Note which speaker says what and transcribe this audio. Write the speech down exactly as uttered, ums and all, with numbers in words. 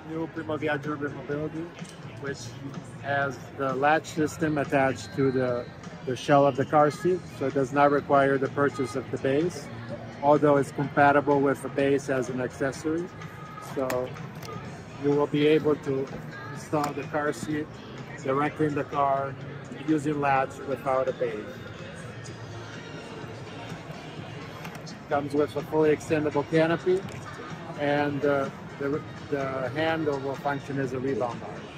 Speaker 1: new Primo Viaggio mobility, which has the latch system attached to the, the shell of the car seat, so it does not require the purchase of the base, although it's compatible with the base as an accessory. So you will be able to install the car seat directly in the car using latch without a base. Comes with a fully extendable canopy, and uh, the, the handle will function as a rebound bar.